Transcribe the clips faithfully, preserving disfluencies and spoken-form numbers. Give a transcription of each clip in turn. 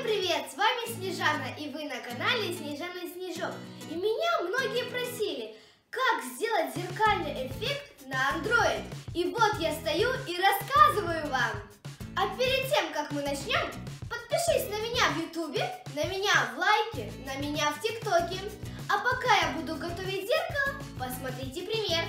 привет! С вами Снежана, и вы на канале Снежана Снежок. И меня многие просили, как сделать зеркальный эффект на Android. И вот я стою и рассказываю вам. А перед тем, как мы начнем, подпишись на меня в ютубе, на меня в лайке, на меня в тиктоке. А пока я буду готовить зеркало, посмотрите пример.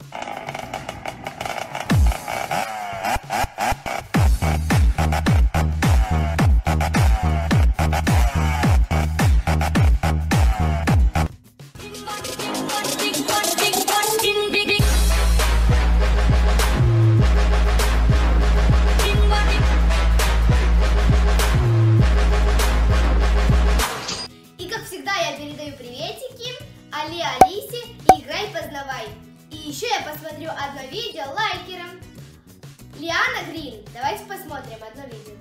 Я передаю приветики Али Алисе и играй познавай. И еще я посмотрю одно видео лайкером. Лиана Грин. Давайте посмотрим одно видео.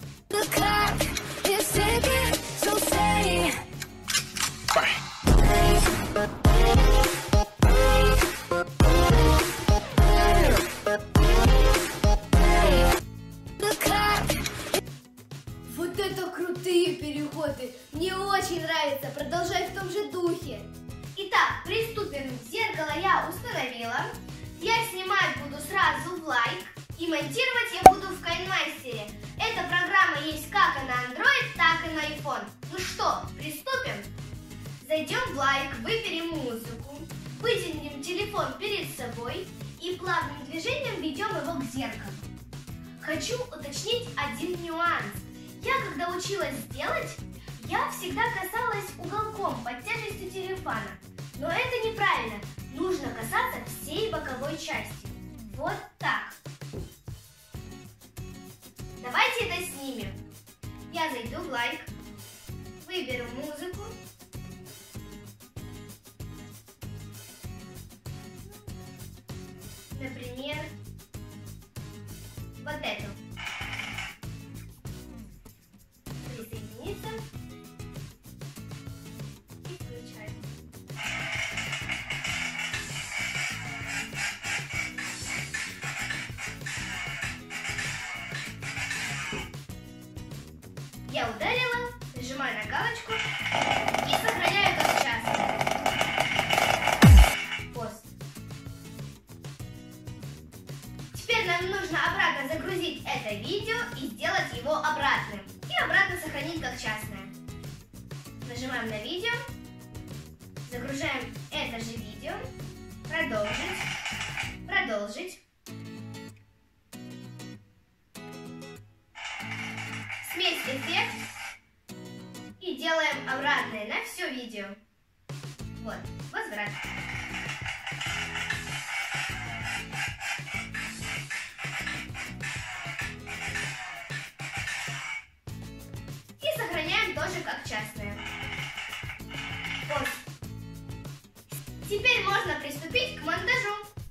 Вот это крутые переходы! Мне очень нравится! Продолжай в том же духе! Итак, приступим. Зеркало я установила. Я снимать буду сразу в лайк. И монтировать я буду в KineMaster. Эта программа есть как и на Android, так и на iPhone. Ну что, приступим? Зайдем в лайк, выберем музыку. Вытянем телефон перед собой. И плавным движением ведем его к зеркалу. Хочу уточнить один нюанс. Я, когда училась делать, я всегда касалась уголком под тяжестью телефона. Но это неправильно. Нужно касаться всей боковой части. Вот так. Давайте это снимем. Я зайду в лайк, выберу музыку. Например, вот эту. Присоединиться. И включаем. Я ударила, нажимаю на галочку и сохраняю как часто. Пост. Теперь нам нужно обратно загрузить это видео и сделать его обратным. И обратно сохранить как частное. Нажимаем на видео, загружаем это же видео, продолжить, продолжить. Смесь эффект и делаем обратное на все видео. Вот, возврат. И сохраняем тоже как частное. Вот. Теперь можно приступить к монтажу.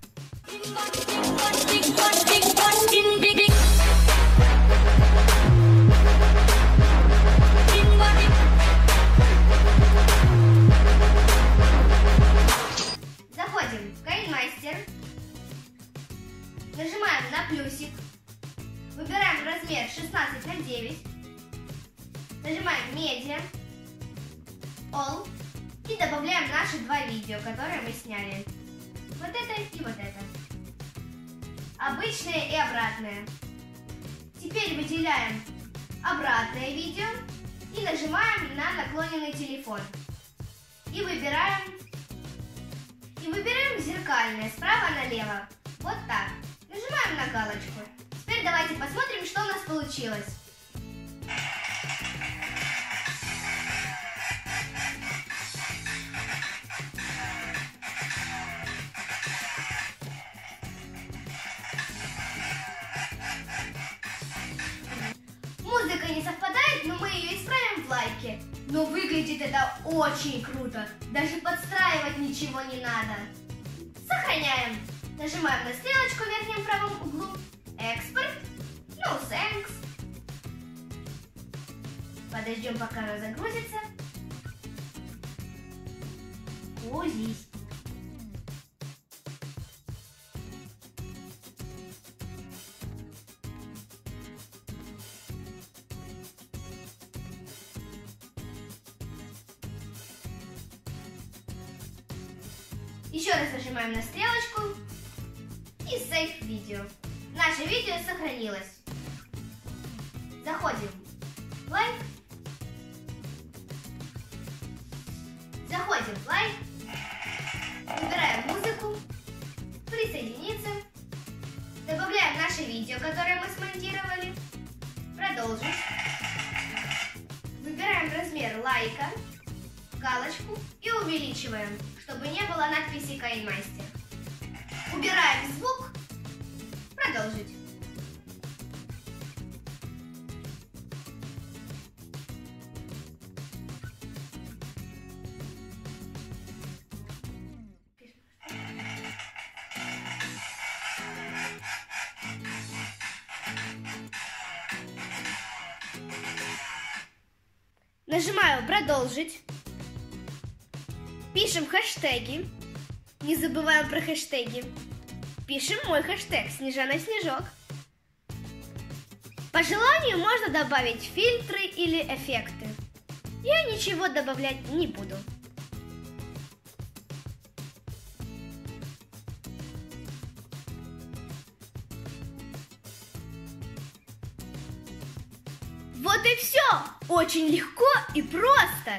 Заходим в KineMaster, нажимаем на плюсик, выбираем размер шестнадцать на девять, нажимаем Media, All и добавляем наши два видео, которые мы сняли. Вот это и вот это. Обычное и обратное. Теперь выделяем обратное видео и нажимаем на наклоненный телефон. И выбираем, и выбираем зеркальное справа налево. Вот так. Нажимаем на галочку. Теперь давайте посмотрим, что у нас получилось. Музыка не совпадает, но мы ее исправим в лайке. Но выглядит это очень круто. Даже подстраивать ничего не надо. Сохраняем. Нажимаем на стрелочку в верхнем правом углу. Экспорт. No thanks. Подождем, пока она загрузится. Грузись. Еще раз нажимаем на стрелочку и Save видео. Наше видео сохранилось. Заходим в лайк. Заходим в лайк. Выбираем музыку. Присоединиться. Добавляем наше видео, которое мы смонтировали. Продолжить. Выбираем размер лайка, галочку и увеличиваем, чтобы не было надписи Каинмастер. Убираем звук. Продолжить. Нажимаю «Продолжить». Пишем хэштеги. Не забываем про хэштеги. Пишем мой хэштег «Снежана Снежок». По желанию можно добавить фильтры или эффекты. Я ничего добавлять не буду. Вот и все! Очень легко и просто!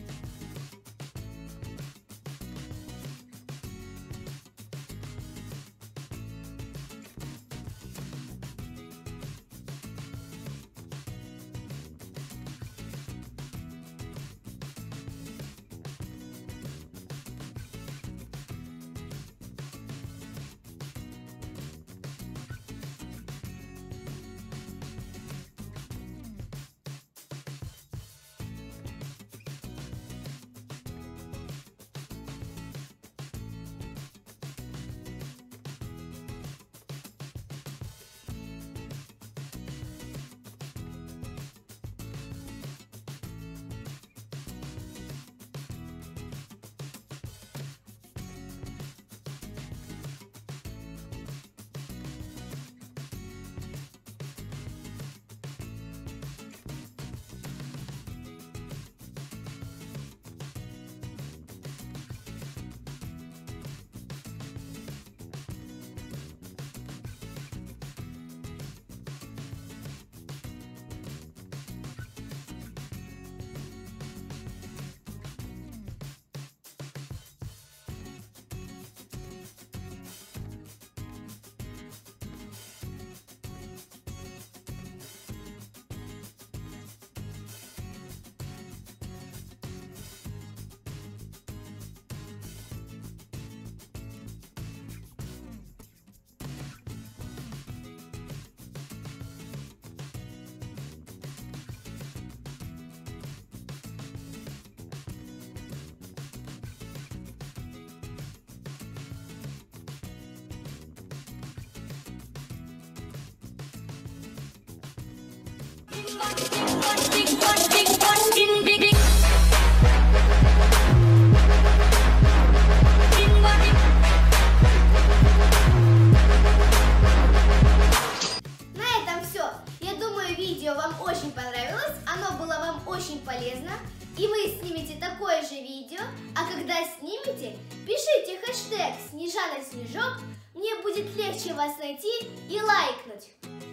На этом все. Я думаю, видео вам очень понравилось, оно было вам очень полезно, и вы снимете такое же видео, а когда снимете, пишите хэштег Снежана Снежок, мне будет легче вас найти и лайкнуть.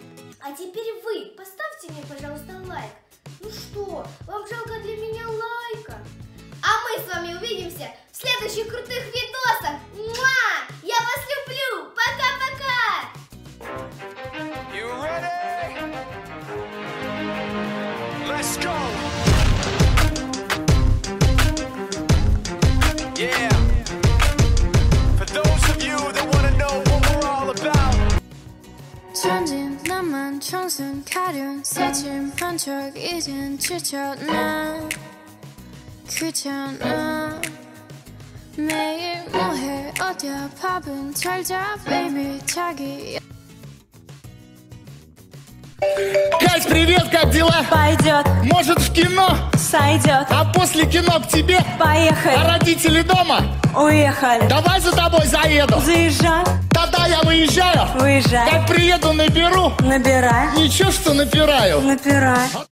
А теперь вы поставьте мне, пожалуйста, лайк. Ну что, вам жалко для меня лайка? А мы с вами увидимся в следующих крутых видосах. Муа! Я вас люблю! Пока-пока! You ready? Let's go! Yeah! For those of you that want to know what we're all about. 천진 나만 청순 가련 새침한 척 이젠 지쳤나 귀찮아 매일 뭐해 어디야 밥은 잘자 baby 자기 Кать, привет, как дела? Пойдет, Может, в кино? сойдет, А после кино к тебе? А поехали, родители дома? уехали, Давай за тобой заеду. заезжай, Тогда я выезжаю. выезжай, Как приеду, наберу. набирай, Ничего, что напираю. напирай.